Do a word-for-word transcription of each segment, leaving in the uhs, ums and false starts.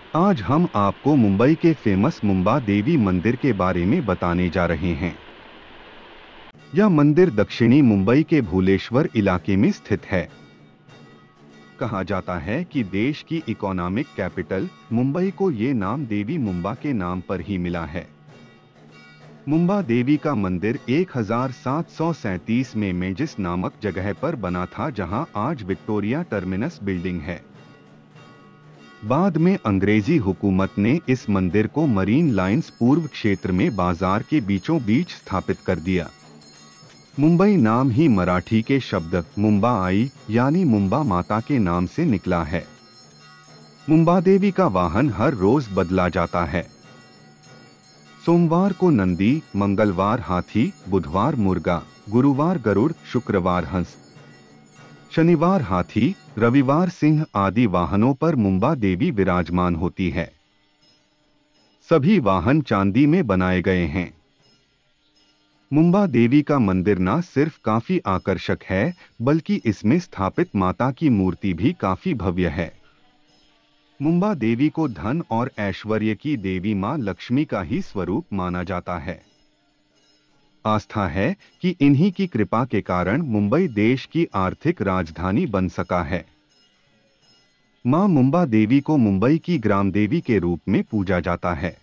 आज हम आपको मुंबई के फेमस मुंबा देवी मंदिर के बारे में बताने जा रहे हैं। यह मंदिर दक्षिणी मुंबई के भूलेश्वर इलाके में स्थित है। कहा जाता है कि देश की इकोनॉमिक कैपिटल मुंबई को ये नाम देवी मुंबा के नाम पर ही मिला है। मुंबा देवी का मंदिर एक हज़ार सात सौ सैंतीस में मेजिस नामक जगह पर बना था, जहां आज विक्टोरिया टर्मिनस बिल्डिंग है। बाद में अंग्रेजी हुकूमत ने इस मंदिर को मरीन लाइंस पूर्व क्षेत्र में बाजार के बीचों बीच स्थापित कर दिया। मुंबई नाम ही मराठी के शब्द मुंबा आई यानी मुंबा माता के नाम से निकला है। मुंबा देवी का वाहन हर रोज बदला जाता है। सोमवार को नंदी, मंगलवार हाथी, बुधवार मुर्गा, गुरुवार गरुड़, शुक्रवार हंस, शनिवार हाथी, रविवार सिंह आदि वाहनों पर मुंबा देवी विराजमान होती है। सभी वाहन चांदी में बनाए गए हैं। मुंबा देवी का मंदिर न सिर्फ काफी आकर्षक है, बल्कि इसमें स्थापित माता की मूर्ति भी काफी भव्य है। मुंबा देवी को धन और ऐश्वर्य की देवी मां लक्ष्मी का ही स्वरूप माना जाता है। आस्था है कि इन्हीं की कृपा के कारण मुंबई देश की आर्थिक राजधानी बन सका है। मां मुंबा देवी को मुंबई की ग्राम देवी के रूप में पूजा जाता है।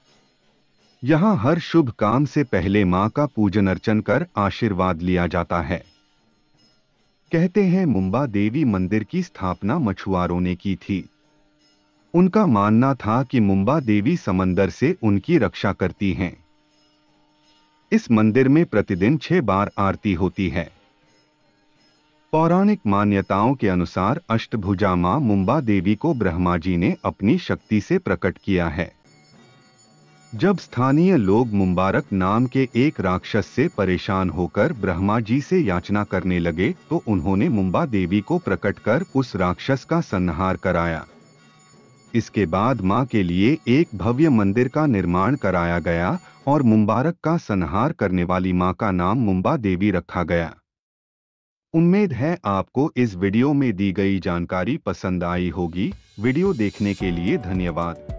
यहां हर शुभ काम से पहले मां का पूजन अर्चन कर आशीर्वाद लिया जाता है। कहते हैं मुंबा देवी मंदिर की स्थापना मछुआरों ने की थी। उनका मानना था कि मुंबा देवी समंदर से उनकी रक्षा करती हैं। इस मंदिर में प्रतिदिन छह बार आरती होती है। पौराणिक मान्यताओं के अनुसार अष्टभुजा मां मुंबा देवी को ब्रह्मा जी ने अपनी शक्ति से प्रकट किया है। जब स्थानीय लोग मुंबारक नाम के एक राक्षस से परेशान होकर ब्रह्मा जी से याचना करने लगे, तो उन्होंने मुंबा देवी को प्रकट कर उस राक्षस का संहार कराया। इसके बाद मां के लिए एक भव्य मंदिर का निर्माण कराया गया और मुंबारक का संहार करने वाली मां का नाम मुंबा देवी रखा गया। उम्मीद है आपको इस वीडियो में दी गई जानकारी पसंद आई होगी। वीडियो देखने के लिए धन्यवाद।